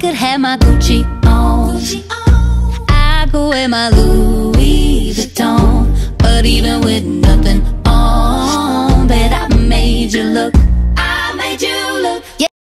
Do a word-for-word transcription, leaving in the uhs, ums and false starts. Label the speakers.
Speaker 1: could have my Gucci on, I could wear my Louis